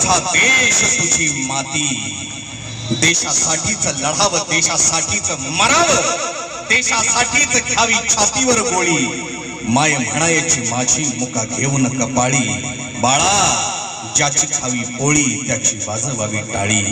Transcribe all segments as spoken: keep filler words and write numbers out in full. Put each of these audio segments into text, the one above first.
हा देश तुझी माती, देशासाठीच लढावं, देशासाठीच मरावं, देशासाठीच घ्यावी छातीवर गोळी, माय म्हणायची माझी मुका घेऊन कपाळी, बाळा ज्याची खावी पोळी त्याची वाजवावी टाळी।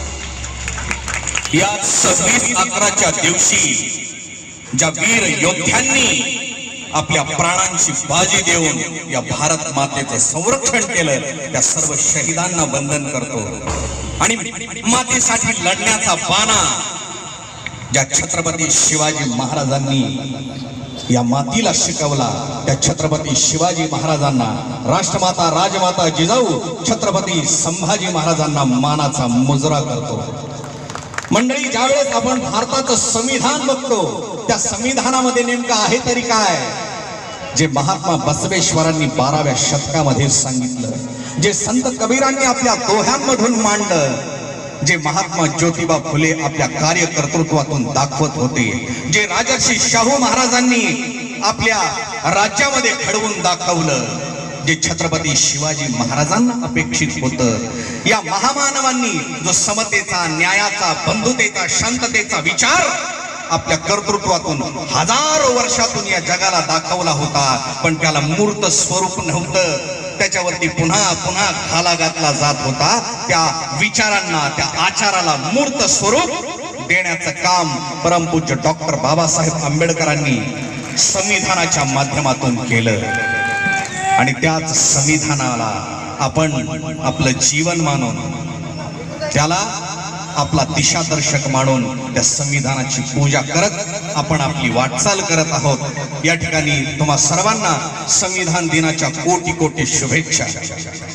या सव्वीस अकराच्या दिवशी ज्या वीर योद्ध्यांनी आपल्या प्राणांची बाजी देऊन या भारत मातेचं संरक्षण केलं, त्या सर्व शहीदांना वंदन करतो। आणि मातेसाठी लढण्याचा बाणा ज्या छत्रपती शिवाजी महाराजांनी या मातीला शिकवला, त्या छत्रपती शिवाजी महाराजांना, राष्ट्रमाता राजमाता जिजाऊ छत्रपती संभाजी महाराजांना मानाचा मुजरा करतो। मंडळी, ज्यावेळेस आपण भारताचं संविधान बघतो, त्या संविधानामध्ये नेमकं आहे तरी काय, जे महात्मा बसवेश्वरांनी बाराव्या शतकामध्ये सांगितलं, जे संत कबीरांनी आपल्या दोह्यांमधून मांडलं, जे महात्मा ज्योतिबा फुले आपल्या कार्यकर्तृत्वातून दाखवत होते, जे राजर्षी शाहू महाराजांनी आपल्या राज्यामध्ये घडवून दाखवलं, जे छत्रपती शिवाजी महाराजांना अपेक्षित होतं, या महामानवांनी जो समतेचा, न्यायाचा, बंधुतेचा, शांततेचा विचार आपल्या कर्तृत्वातून हजारो वर्षातून या जगाला दाखवला होता, पण त्याला मूर्त स्वरूप नव्हतं, त्याच्यावरती पुन्हा पुन्हा घाला घातला जात होता। त्या विचारांना, त्या आचाराला मूर्त स्वरूप देण्याचं काम परमपूज्य डॉक्टर बाबासाहेब आंबेडकरांनी संविधानाच्या माध्यमातून केलं। आणि त्याच संविधानाला आपण आपलं जीवन मानून, त्याला आपला दिशादर्शक मानून त्या संविधानाची पूजा करत आपण आपली वाटचाल करत आहोत। या ठिकाणी तुम्हा सर्वांना संविधान दिनाच्या कोटी कोटी शुभेच्छा।